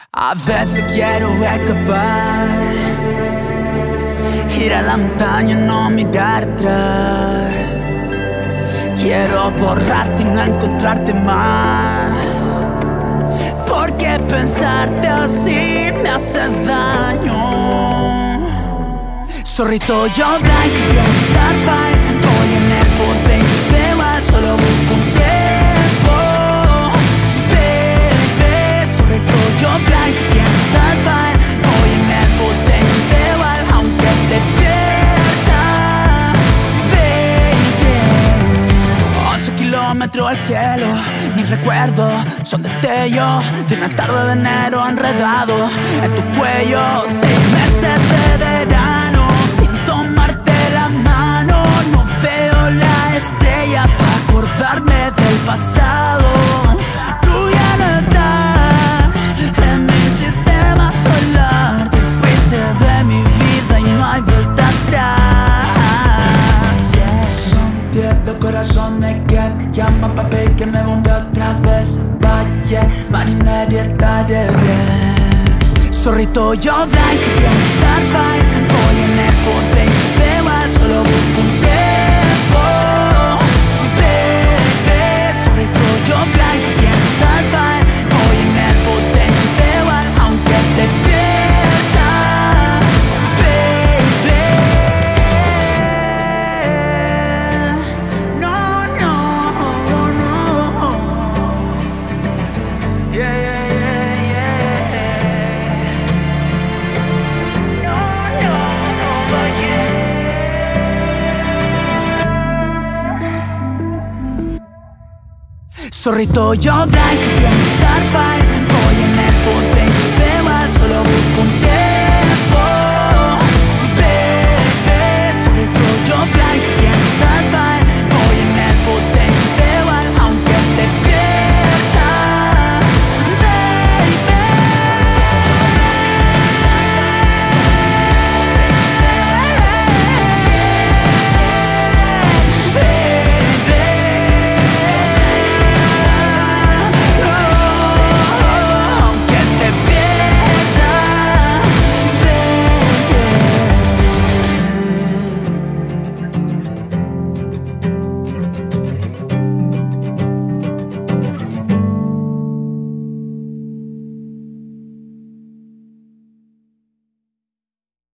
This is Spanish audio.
A veces quiero escapar, ir a la montaña y no mirar atrás. Quiero borrarte y no encontrarte más, porque pensarte así me hace daño. Zorrito, yo blanco y quiero estar fine. Voy en el bote y te vas, solo busco un tiempo. Bebé, zorrito, yo blanco y quiero estar fine. Voy en el bote y te vas, aunque te pierda. Baby, 11 kilómetros al cielo, mis recuerdos son destellos de una tarde de enero enredado en tu cuello. 6 meses de verano sin tomarte la mano, no veo la estrella para acordarme del pasado. Tú ya no estás en mi sistema solar, te fuiste de mi vida y no hay vuelta atrás. Son 10 los corazones que me llaman pa' pedir que me bombe otra vez. Vaya, marinero y estaré bien. Zorrito, yo blanco y quiero estar fine. Voy en el bote y te vas, solo busco un tiempo. Bebé, zorrito, yo blanco y quiero estar fine. Voy en el bote y te vas, aunque te pierda. Baby, no, no, no. Yeah. Zorrito, yo blanco y quiero estar fine.